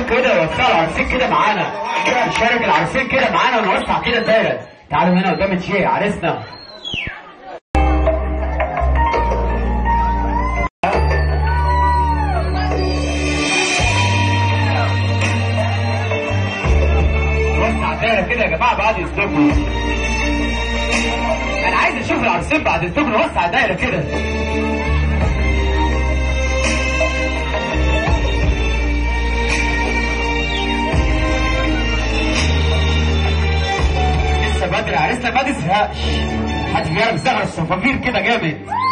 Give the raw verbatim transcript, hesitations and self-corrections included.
كده وسع العرسين كده معانا، نشارك العرسين كده معانا ونوسع كده الدايره. تعالوا هنا قدام الشيخ عريسنا. نوسع الدايره كده يا جماعه بعد اذنكم. انا عايز اشوف العرسين بعد اذنكم، نوسع الدايره كده. بدري عريسنا ما تزهقش، محدش بيعرف يشغل الصفافير كده جامد.